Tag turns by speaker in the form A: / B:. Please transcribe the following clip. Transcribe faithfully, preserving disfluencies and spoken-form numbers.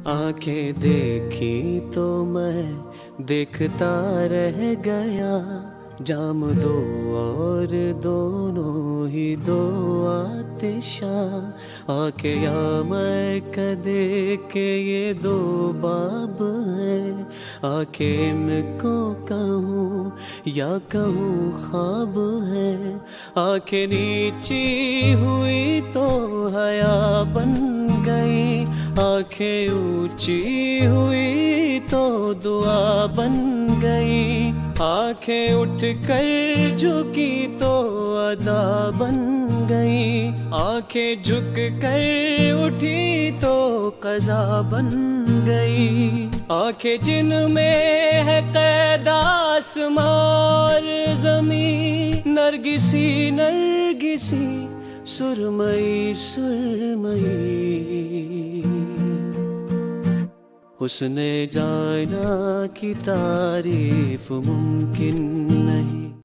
A: आंखें देखी तो मैं देखता रह गया, जाम दो और दोनों ही दो आतिशा। आंखें या मैं कदे के ये दो बाब हैं, आंखें इनको कहूँ या कहूँ ख्वाब है। आंखें नीची हुई तो हया बन गई, आंखें ऊंची हुई तो दुआ बन गई। आंखें उठ कर झुकी तो अदा बन गई, आंखें झुक कर उठी तो क़ज़ा बन गई। आंखें जिनमें है क़ैद आसमां और ज़मीं, नरगिसी नरगिसी सुरमई सुरमई। हुस्ने जाना की तारीफ मुमकिन नहीं।